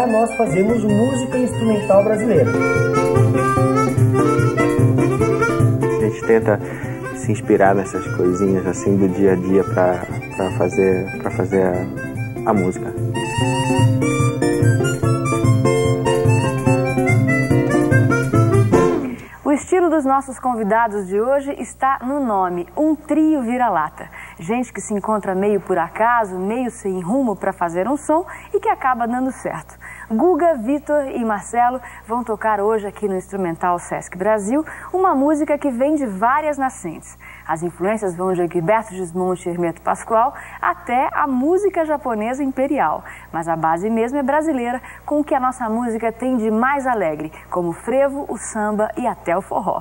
para nós fazermos música instrumental brasileira. A gente tenta se inspirar nessas coisinhas assim do dia a dia para fazer a música. O estilo dos nossos convidados de hoje está no nome, um trio vira-lata. Gente que se encontra meio por acaso, meio sem rumo para fazer um som e que acaba dando certo. Guga, Vitor e Marcelo vão tocar hoje aqui no Instrumental Sesc Brasil uma música que vem de várias nascentes. As influências vão de Gilberto Gismonti e Hermeto Pascoal até a música japonesa imperial. Mas a base mesmo é brasileira, com o que a nossa música tem de mais alegre, como o frevo, o samba e até o forró.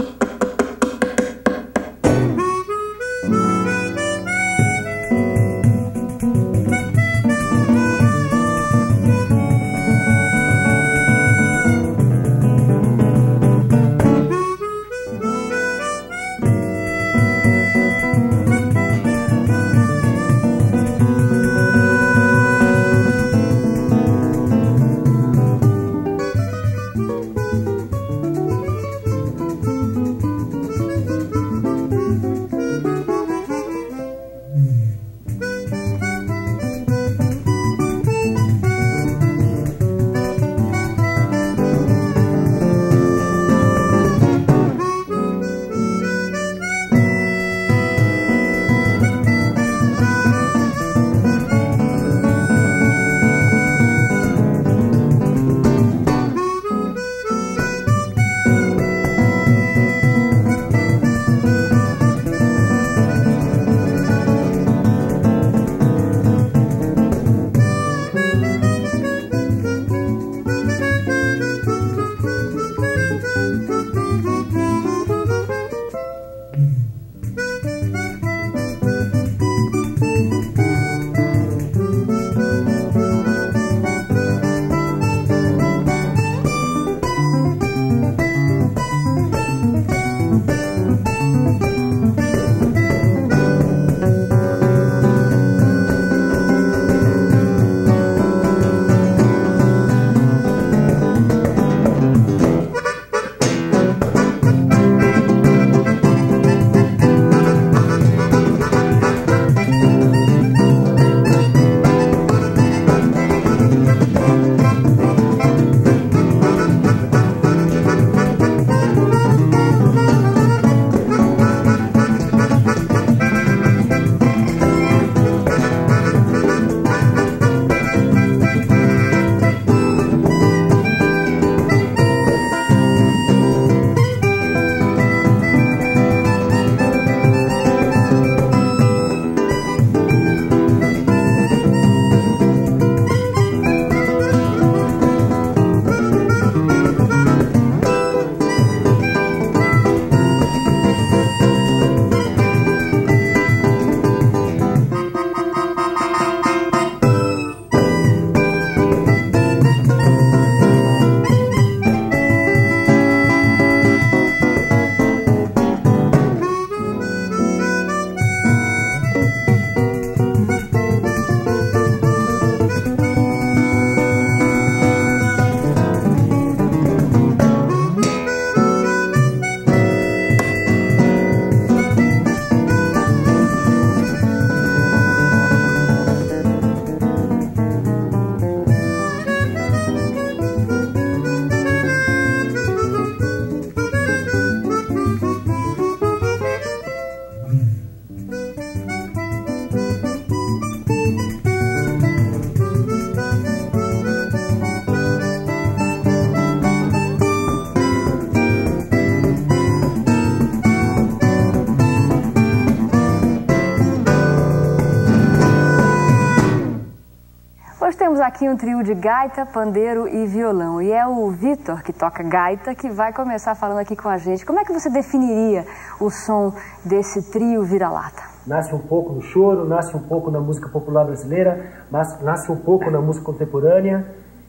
Hoje temos aqui um trio de gaita, pandeiro e violão. E é o Vitor, que toca gaita, que vai começar falando aqui com a gente. Como é que você definiria o som desse trio vira-lata? Nasce um pouco no choro, nasce um pouco na música popular brasileira, mas nasce um pouco na música contemporânea.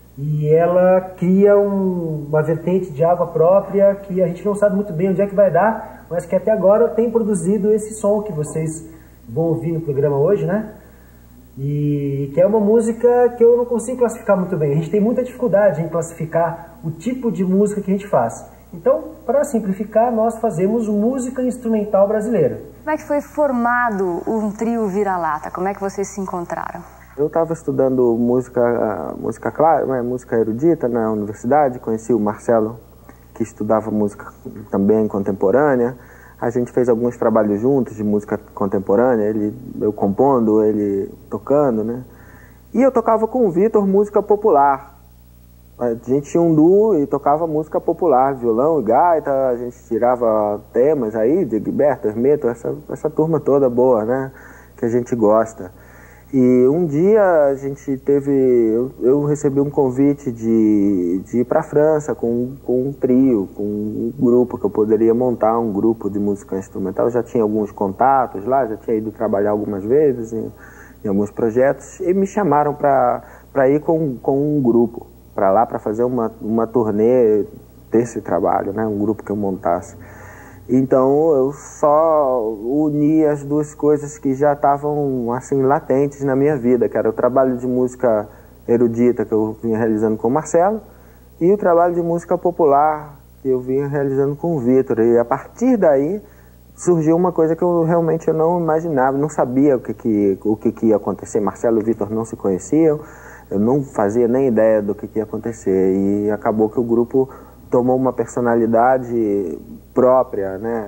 E ela cria uma vertente de água própria que a gente não sabe muito bem onde é que vai dar, mas que até agora tem produzido esse som que vocês vão ouvir no programa hoje, né? e que é uma música que eu não consigo classificar muito bem. A gente tem muita dificuldade em classificar o tipo de música que a gente faz. Então, para simplificar, nós fazemos música instrumental brasileira. Como é que foi formado um trio Vira-Lata? Como é que vocês se encontraram? Eu estava estudando música clássica, música erudita na universidade, conheci o Marcelo, que estudava música também contemporânea. A gente fez alguns trabalhos juntos de música contemporânea, eu compondo, ele tocando, né? E eu tocava com o Vitor música popular. A gente tinha um duo e tocava música popular, violão e gaita, a gente tirava temas aí, de Gilberto, Hermeto, essa turma toda boa, né? Que a gente gosta. E um dia a gente eu recebi um convite de ir para a França com um trio, com um grupo, que eu poderia montar um grupo de música instrumental. Eu já tinha alguns contatos lá, já tinha ido trabalhar algumas vezes em alguns projetos, e me chamaram para ir com um grupo para lá, para fazer uma turnê desse trabalho, né? Um grupo que eu montasse. Então eu só uni as duas coisas que já estavam assim latentes na minha vida, que era o trabalho de música erudita que eu vinha realizando com o Marcelo e o trabalho de música popular que eu vinha realizando com o Vitor. E a partir daí surgiu uma coisa que eu realmente não imaginava, não sabia o que ia acontecer. Marcelo e Vitor não se conheciam, eu não fazia nem ideia do que ia acontecer, e acabou que o grupo tomou uma personalidade própria, né?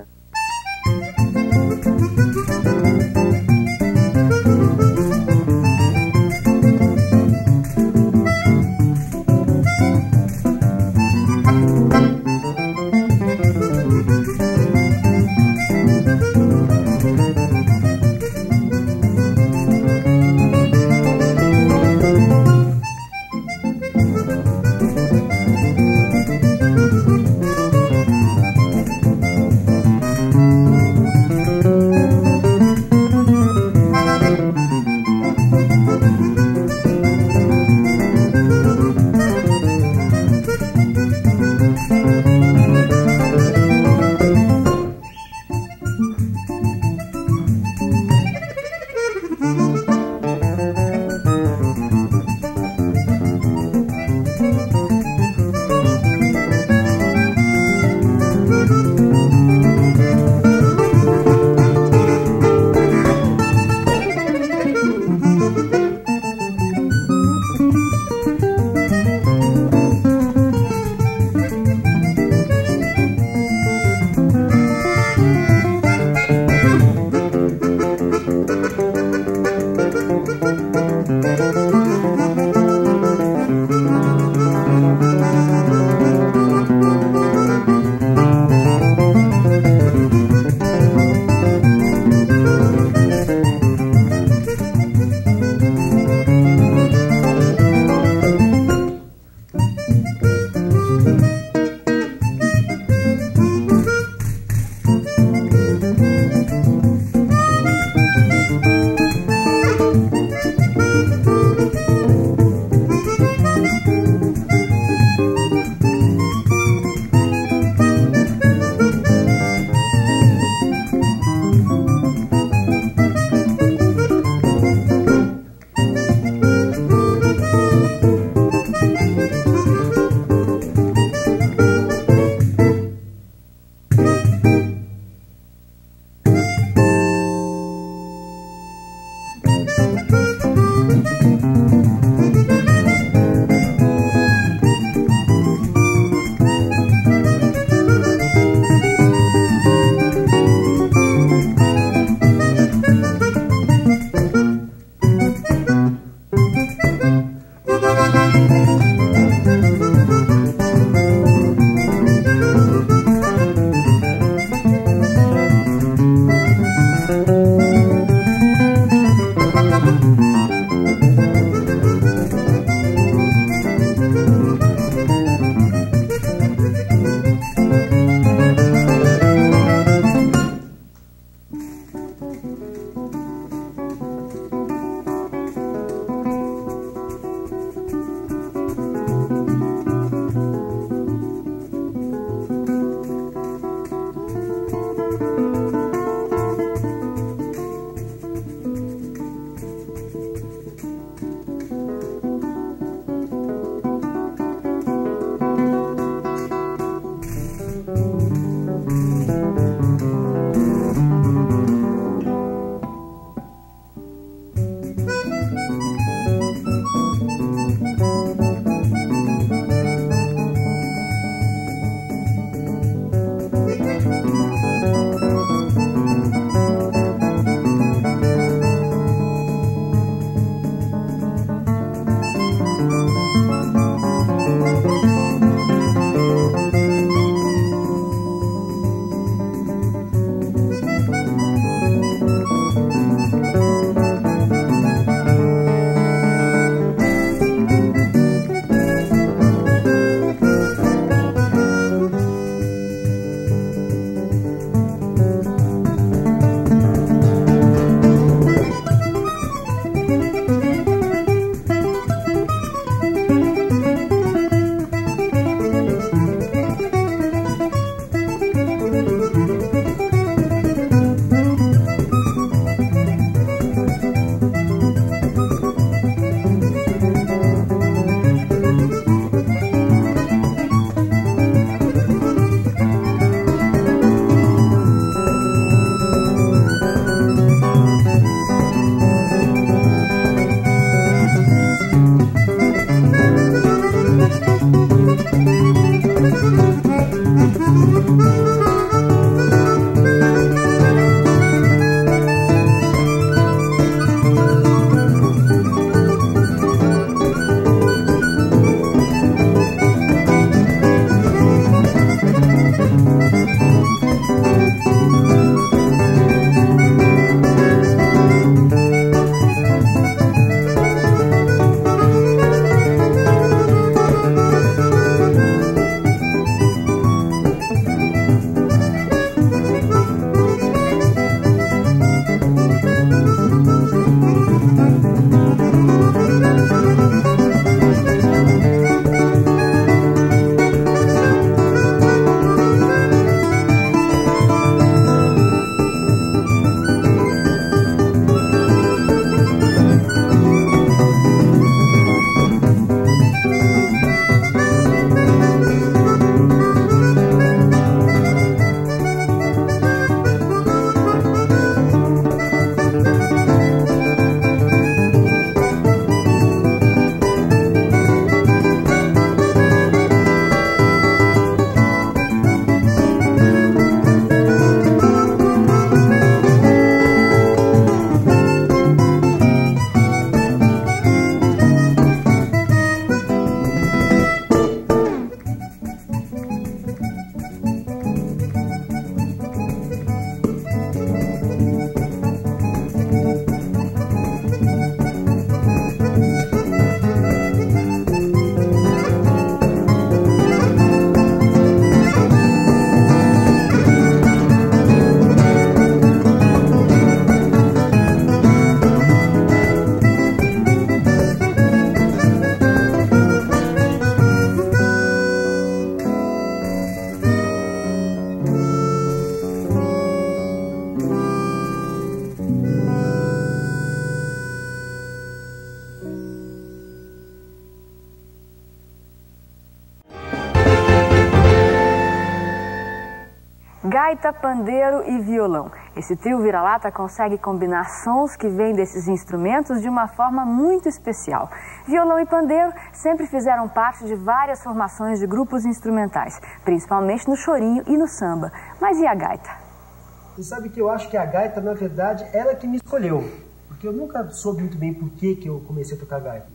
gaita, pandeiro e violão. Esse trio vira-lata consegue combinar sons que vêm desses instrumentos de uma forma muito especial. Violão e pandeiro sempre fizeram parte de várias formações de grupos instrumentais, principalmente no chorinho e no samba. Mas e a gaita? Você sabe que eu acho que a gaita, na verdade, ela que me escolheu. Porque eu nunca soube muito bem por que eu comecei a tocar gaita.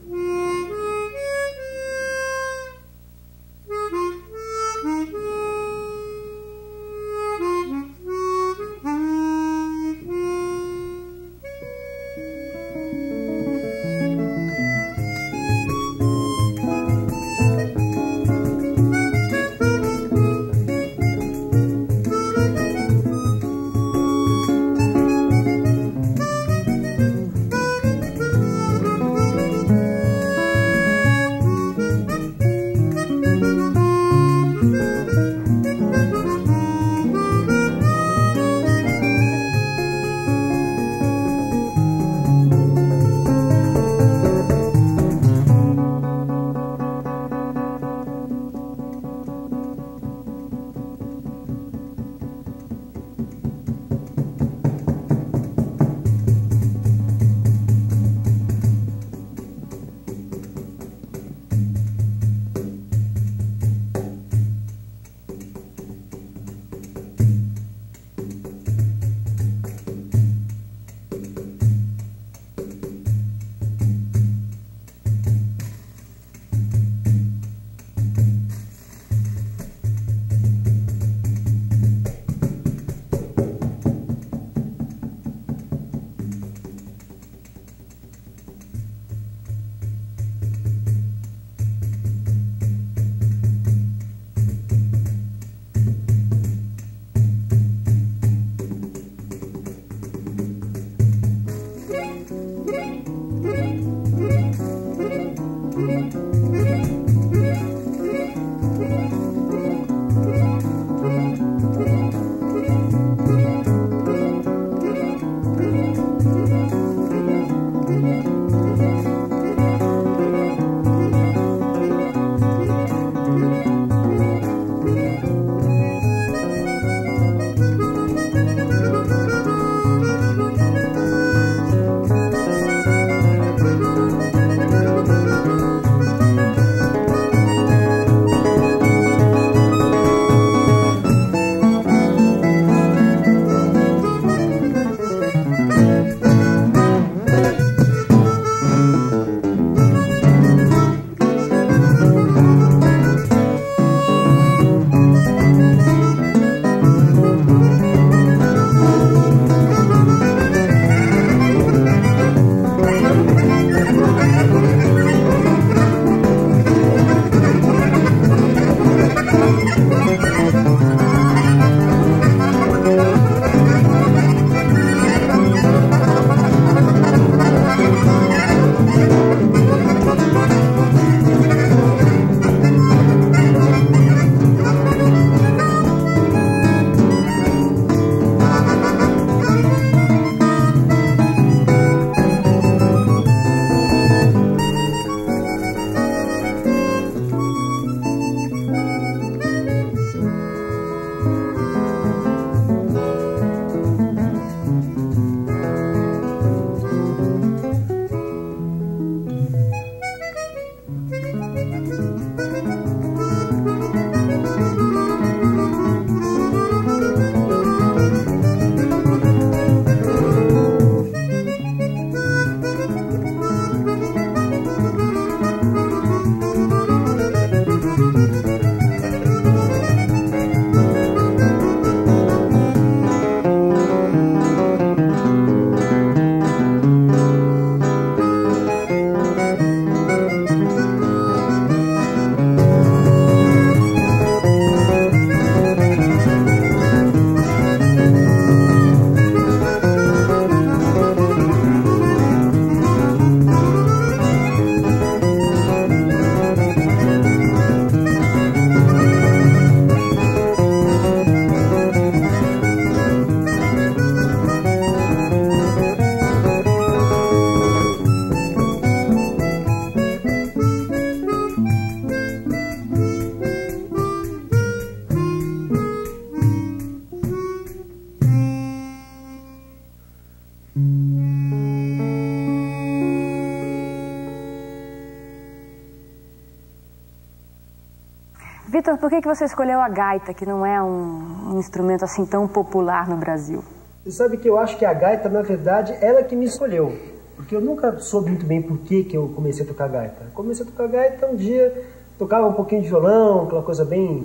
Vitor, por que você escolheu a gaita, que não é um instrumento assim tão popular no Brasil? Você sabe que eu acho que a gaita, na verdade, ela que me escolheu. Porque eu nunca soube muito bem por que eu comecei a tocar gaita. Comecei a tocar gaita um dia, tocava um pouquinho de violão, aquela coisa bem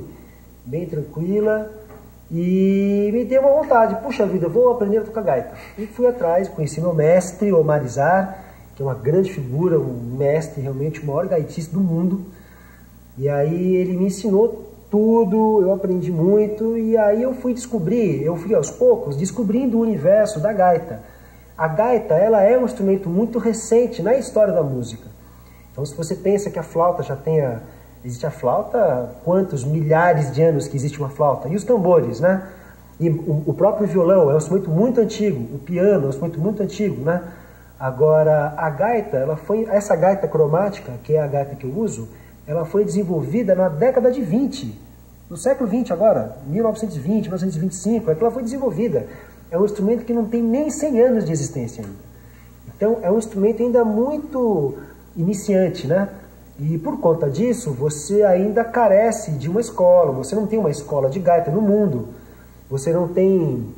tranquila. E me deu uma vontade, puxa vida, eu vou aprender a tocar gaita. E fui atrás, conheci meu mestre, Omar Izar, que é uma grande figura, um mestre, realmente o maior gaitista do mundo. E aí ele me ensinou tudo, eu aprendi muito, e aí eu fui aos poucos descobrindo o universo da gaita. A gaita, ela é um instrumento muito recente na história da música. Então, se você pensa que a flauta existe a flauta, quantos milhares de anos que existe uma flauta? E os tambores, né? E o próprio violão é um instrumento muito antigo, o piano é um instrumento muito antigo, né? Agora, a gaita, essa gaita cromática, que é a gaita que eu uso, ela foi desenvolvida na década de 20, no século 20 agora, 1920, 1925, é que ela foi desenvolvida. É um instrumento que não tem nem 100 anos de existência ainda. Então, é um instrumento ainda muito iniciante, né? E por conta disso, você ainda carece de uma escola, você não tem uma escola de gaita no mundo, você não tem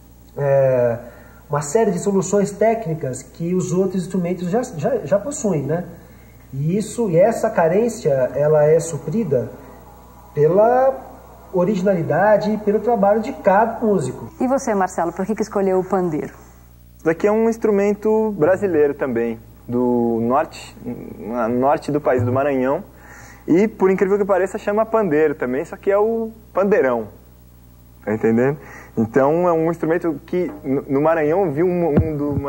uma série de soluções técnicas que os outros instrumentos já possuem, né? E essa carência, ela é suprida pela originalidade e pelo trabalho de cada músico. E você, Marcelo, por que escolheu o pandeiro? Isso daqui é um instrumento brasileiro também, do norte do país, do Maranhão. E, por incrível que pareça, chama pandeiro também, só que é o pandeirão. Tá entendendo? Então, é um instrumento que, no Maranhão, eu vi uma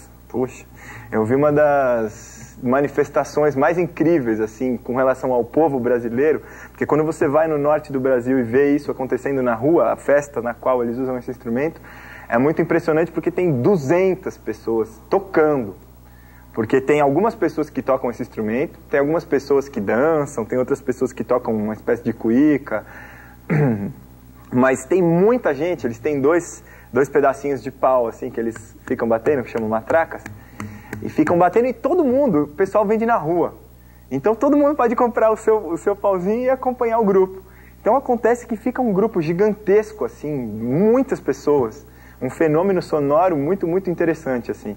das manifestações mais incríveis, assim, com relação ao povo brasileiro, porque quando você vai no norte do Brasil e vê isso acontecendo na rua, a festa na qual eles usam esse instrumento, é muito impressionante porque tem 200 pessoas tocando, porque tem algumas pessoas que tocam esse instrumento, tem algumas pessoas que dançam, tem outras pessoas que tocam uma espécie de cuíca, mas tem muita gente, eles têm dois pedacinhos de pau, assim, que eles ficam batendo, que chamam matracas, e ficam batendo e todo mundo, o pessoal vende na rua. Então todo mundo pode comprar o seu pauzinho e acompanhar o grupo. Então acontece que fica um grupo gigantesco, assim, muitas pessoas. Um fenômeno sonoro muito, muito interessante, assim.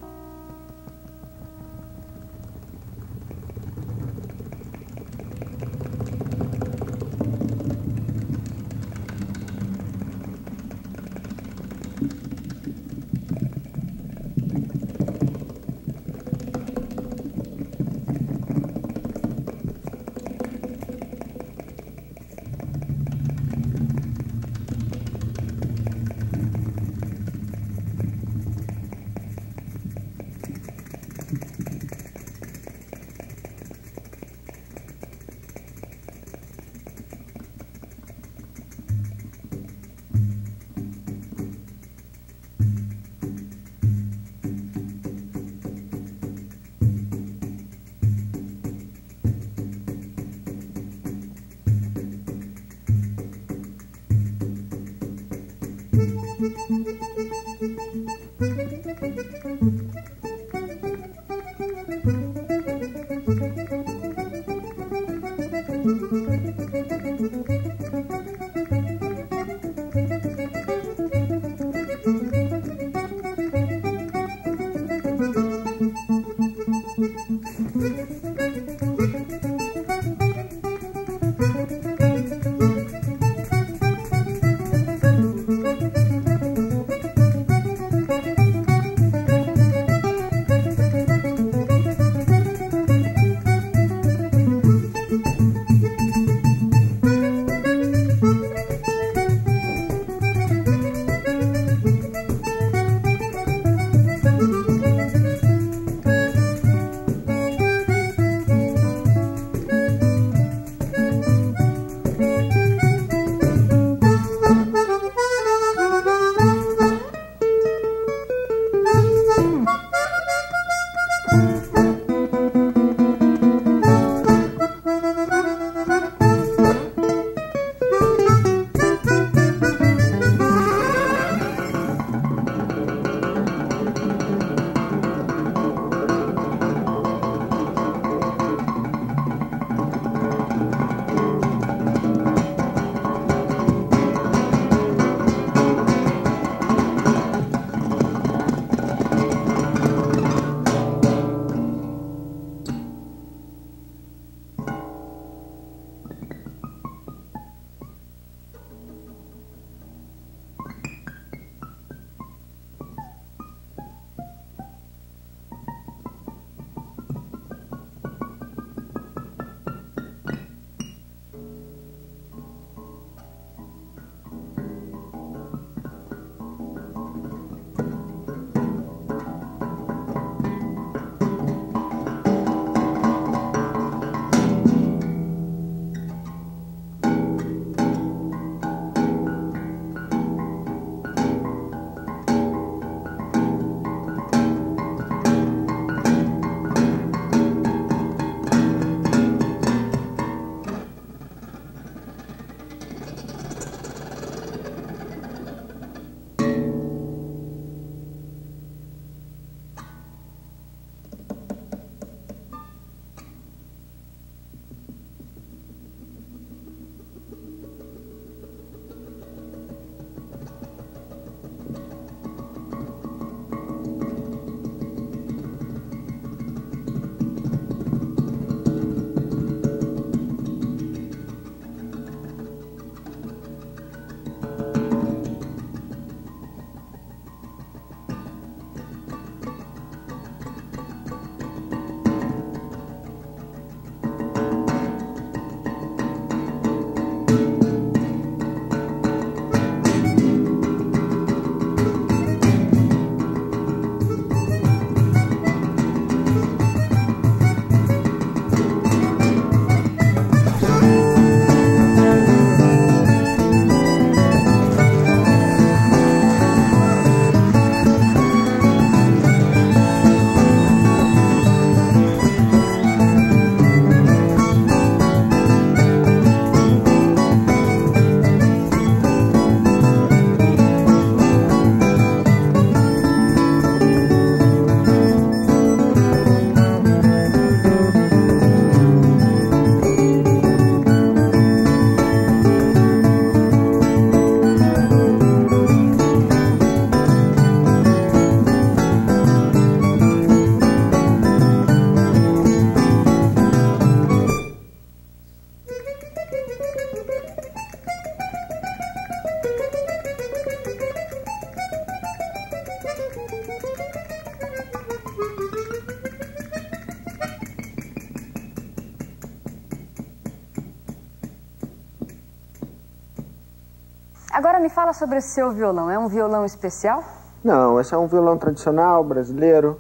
Agora me fala sobre esse seu violão. É um violão especial? Não, esse é um violão tradicional brasileiro,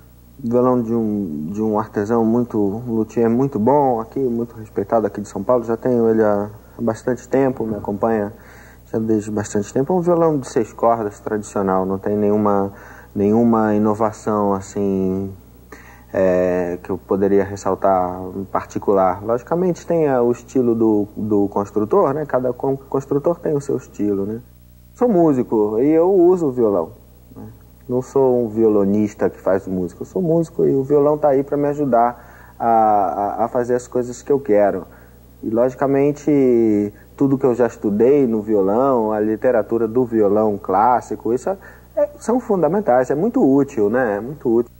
violão de um artesão um luthier muito bom aqui, muito respeitado aqui de São Paulo. Já tenho ele há bastante tempo, me acompanha já desde bastante tempo. É um violão de 6 cordas tradicional, não tem nenhuma inovação assim que eu poderia ressaltar em particular. Logicamente tem o estilo do construtor, né? Cada construtor tem o seu estilo, né? sou músico e eu uso o violão, né? Não sou um violonista que faz música, eu sou músico e o violão está aí para me ajudar a fazer as coisas que eu quero. E, logicamente, tudo que eu já estudei no violão, a literatura do violão clássico, isso são fundamentais, é muito útil, né? É muito útil.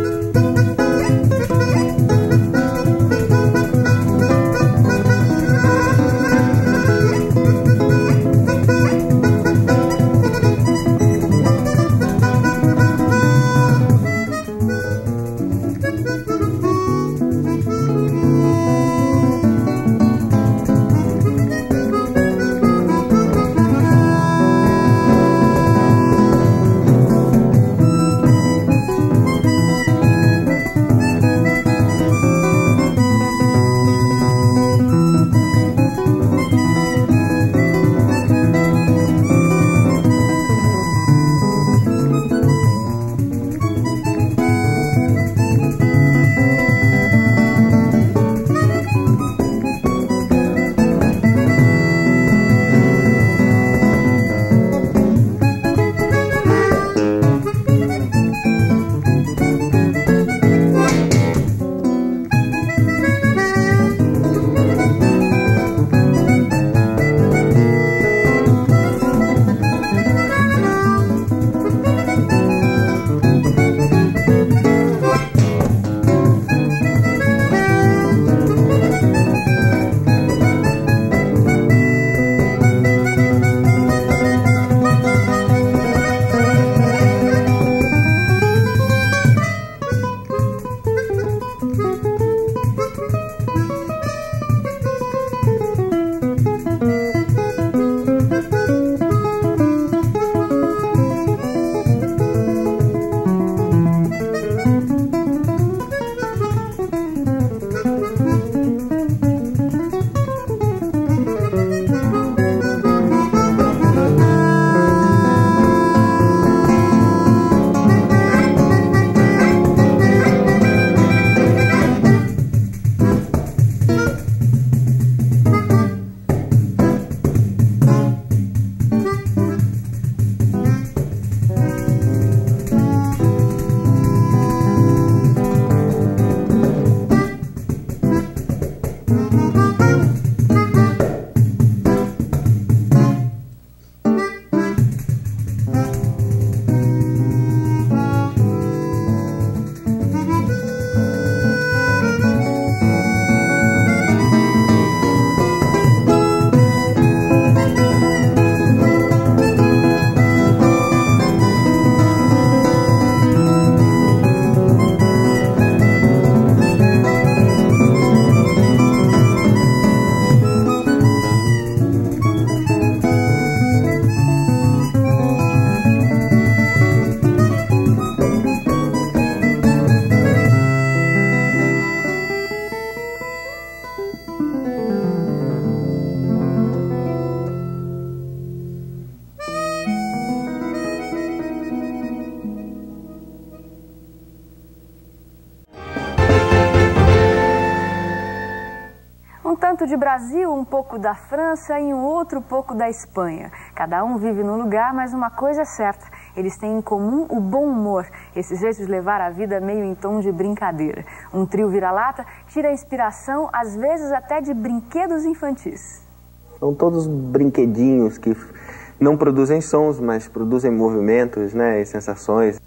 Um tanto de Brasil, um pouco da França e um outro pouco da Espanha. Cada um vive num lugar, mas uma coisa é certa, eles têm em comum o bom humor, esse jeito de levar a vida meio em tom de brincadeira. Um trio vira-lata tira inspiração, às vezes até de brinquedos infantis. São todos brinquedinhos que não produzem sons, mas produzem movimentos, né, e sensações.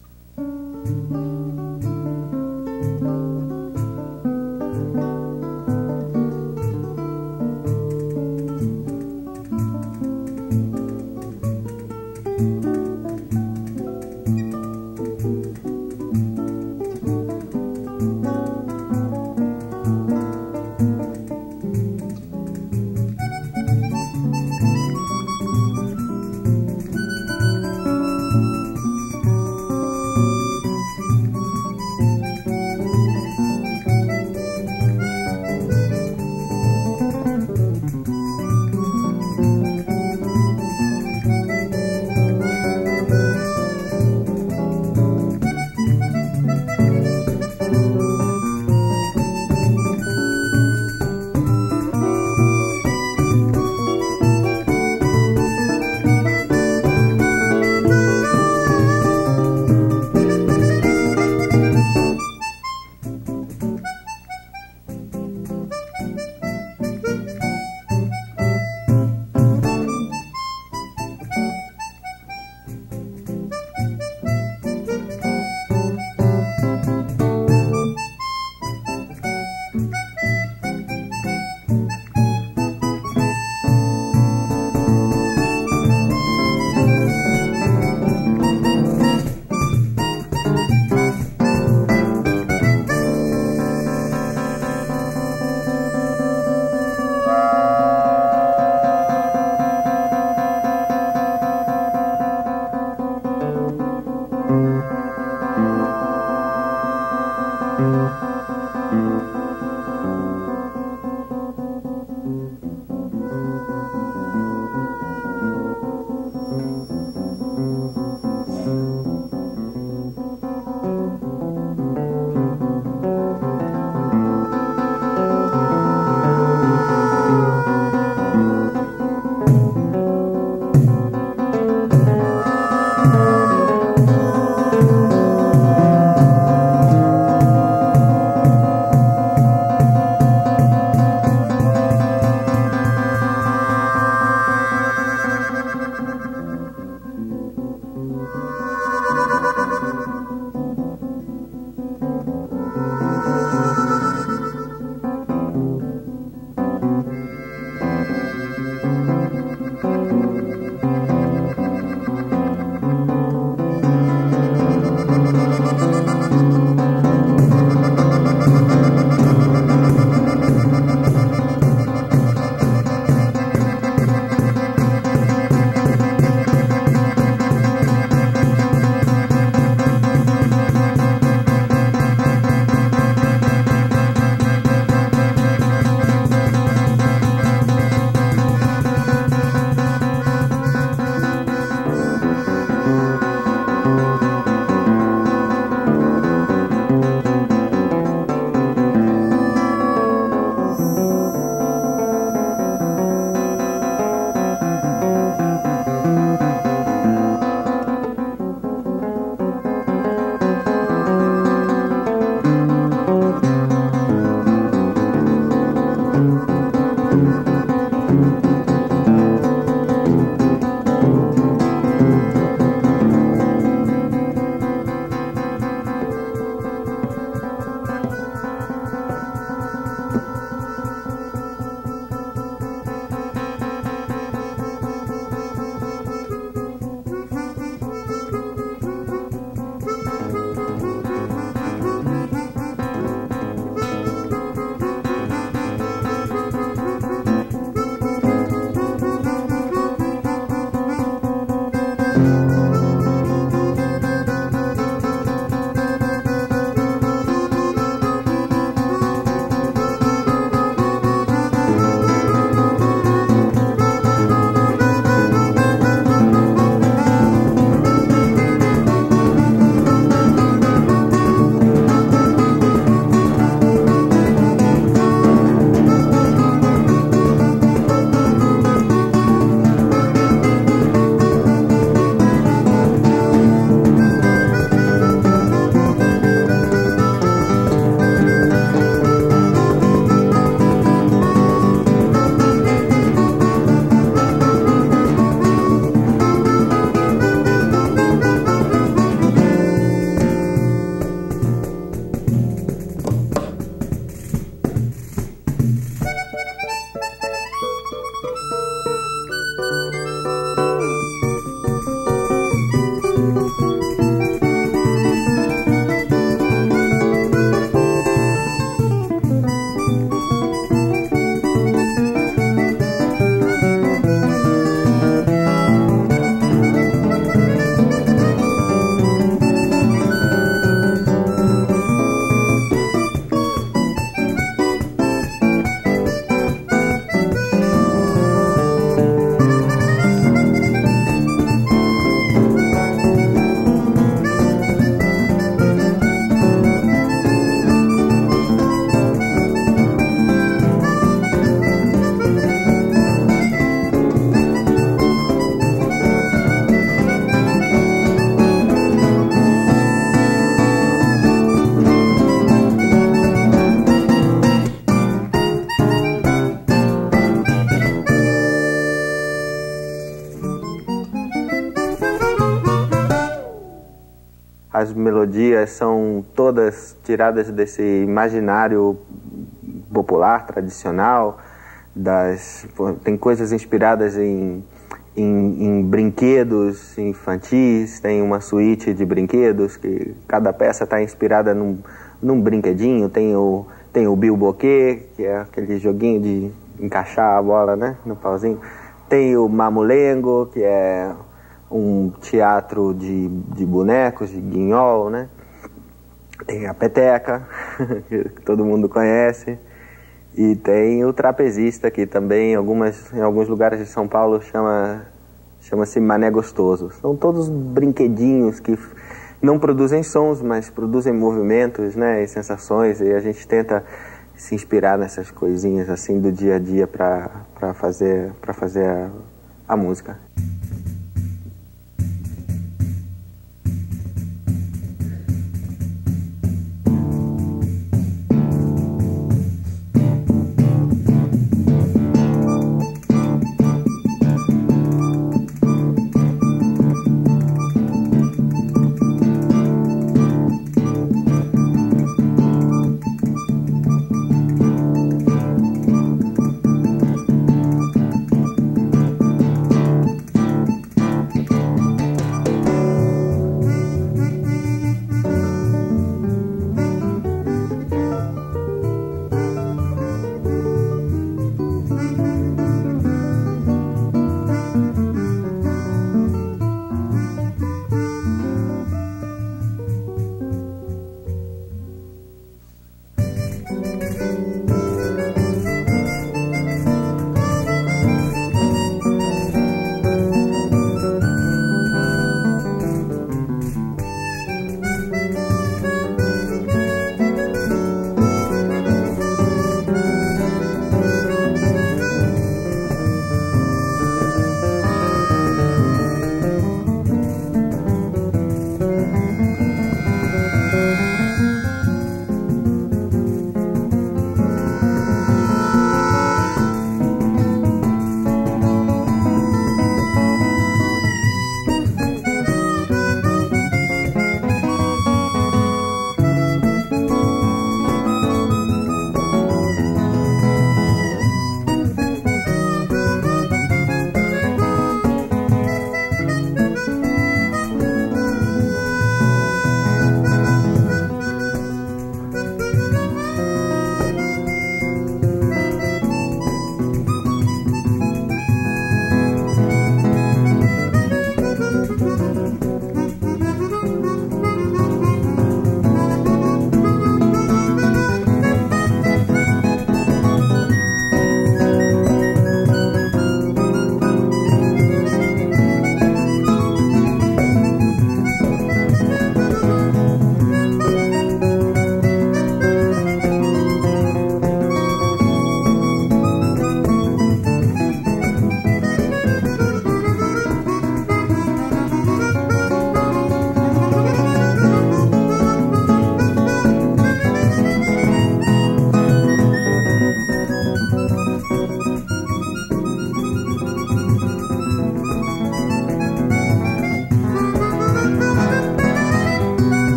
as melodias são todas tiradas desse imaginário popular, tradicional, tem coisas inspiradas em brinquedos infantis, tem uma suíte de brinquedos que cada peça está inspirada num brinquedinho, tem o bilboquê, que é aquele joguinho de encaixar a bola, né, no pauzinho, tem o mamulengo, que é um teatro de bonecos, de guinhol, né, tem a peteca, que todo mundo conhece, e tem o trapezista, que também em alguns lugares de São Paulo chama-se Mané Gostoso. São todos brinquedinhos que não produzem sons, mas produzem movimentos, né, e sensações, e a gente tenta se inspirar nessas coisinhas assim do dia a dia para fazer a música.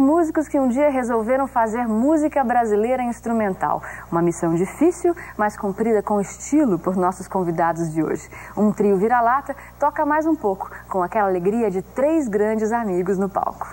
músicos que um dia resolveram fazer música brasileira instrumental. Uma missão difícil, mas cumprida com estilo por nossos convidados de hoje. Um trio vira-lata toca mais um pouco, com aquela alegria de 3 grandes amigos no palco.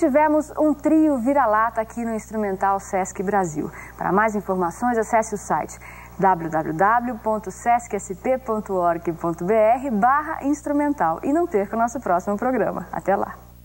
tivemos um trio vira-lata aqui no Instrumental Sesc Brasil. Para mais informações, acesse o site www.sescsp.org.br/instrumental e não perca o nosso próximo programa. Até lá!